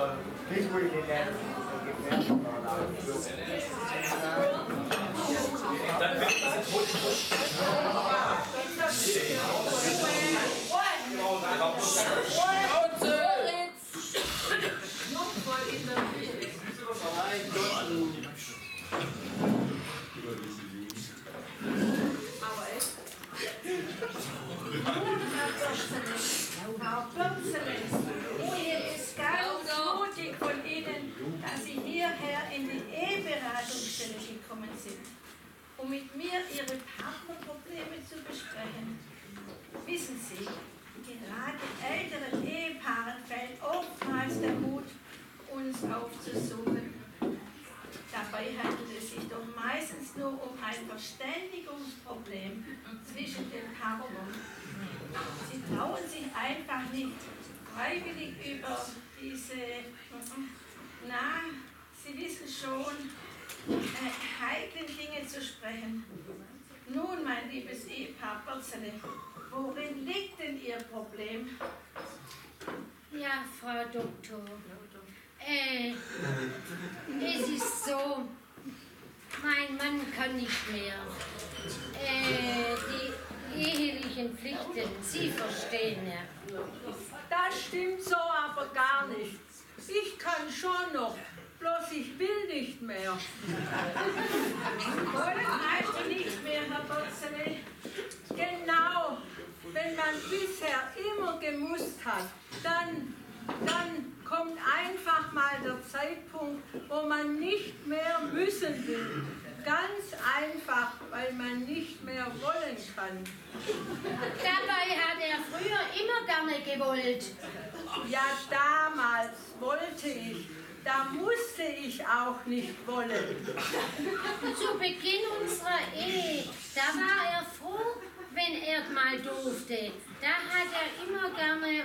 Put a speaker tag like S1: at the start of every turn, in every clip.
S1: Frau Börzele, es ist ganz mutig von Ihnen, dass Sie hierher in die Eheberatungsstelle gekommen sind, um mit mir Ihre Partnerprobleme zu besprechen. Wissen Sie, gerade älteren Ehepaaren fällt oftmals der Mut, uns aufzusuchen. Dabei handelt es sich doch meistens nur um ein Verständigungsproblem zwischen den Partnern. Sie trauen sich einfach nicht freiwillig über diese, Sie wissen schon, heiklen Dinge zu sprechen. Nun, mein liebes Ehepaar Börzele, worin liegt denn Ihr Problem?
S2: Ja, Frau Doktor, es ist so, mein Mann kann nicht mehr. Die ehelichen Pflichten, Sie verstehen ja.
S3: Das stimmt so aber gar nicht. Ich kann schon noch, bloß ich will nicht mehr.
S1: Wollen also nicht mehr, Herr Börzele?
S3: Genau, wenn man bisher immer gemusst hat, dann kommt einfach mal der Zeitpunkt, wo man nicht mehr müssen will. Ganz einfach, weil man nicht mehr wollen kann.
S2: Dabei hat er früher immer gerne gewollt.
S3: Ja, damals wollte ich. Da musste ich auch nicht wollen.
S2: Zu Beginn unserer Ehe, da war er froh, wenn er mal durfte. Da hat er immer gerne...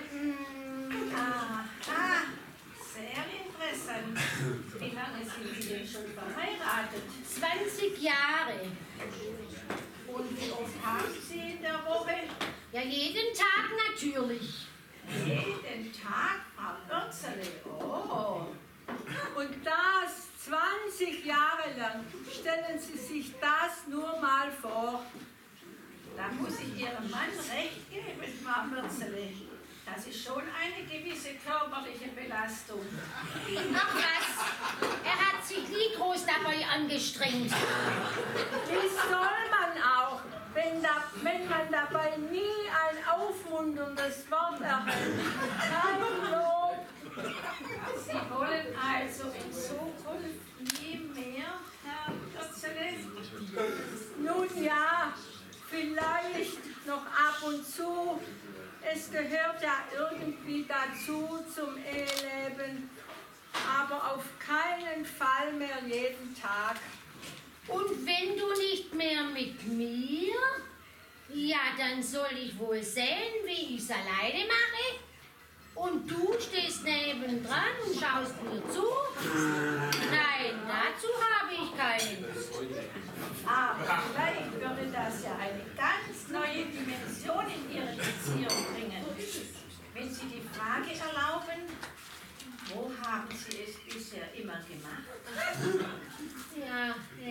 S1: Sehr interessant. Wie lange sind Sie denn schon verheiratet?
S2: 20 Jahre.
S1: Und wie oft haben Sie in der Woche?
S2: Ja, jeden Tag natürlich.
S1: Jeden Tag, Frau Börzele. Oh.
S3: Und das 20 Jahre lang. Stellen Sie sich das nur mal vor.
S1: Da muss ich Ihrem Mann recht geben, Frau Börzele. Das ist schon eine gewisse körperliche Belastung.
S2: Ach was, er hat sich nie groß dabei angestrengt.
S3: Wie soll man auch, wenn man dabei nie ein aufmunterndes Wort erhält? Kein Lob.
S1: Sie wollen also in Zukunft nie mehr, Herr Börzele?
S3: Nun ja, vielleicht noch ab und zu. Es gehört ja irgendwie dazu zum Eheleben, aber auf keinen Fall mehr jeden Tag.
S2: Und wenn du nicht mehr mit mir, ja, dann soll ich wohl sehen, wie ich es alleine mache. Und du stehst nebendran und schaust mir zu? Nein, dazu habe ich keine Lust.
S1: Aber vielleicht würde das ja eine ganz neue Dimension in Ihre Beziehung bringen. Wenn Sie die Frage erlauben, wo haben Sie es bisher immer gemacht?
S2: Ja,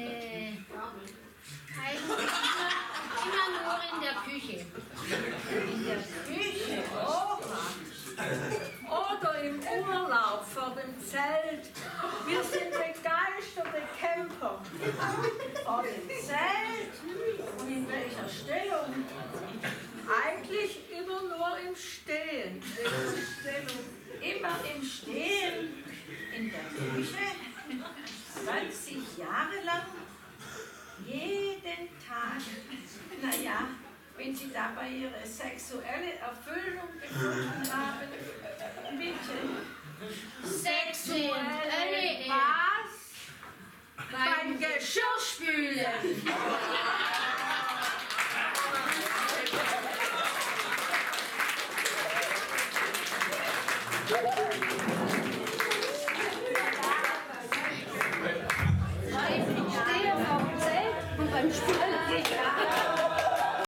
S2: eigentlich immer nur in der Küche.
S1: In der Küche, oha.
S3: Oder im Urlaub vor dem Zelt. Wir sind begeisterte Camper.
S1: Vor dem Zelt? Und in welcher Stellung?
S3: Eigentlich immer nur im Stehen.
S1: Immer im Stehen, in der Küche, 20 Jahre lang, jeden Tag. Naja, wenn Sie dabei Ihre sexuelle Erfüllung gefunden haben, bitte.
S2: Sexuelle
S3: Was? Beim Geschirrspülen.
S2: Ich stehe auf dem Zelt und beim Spülen.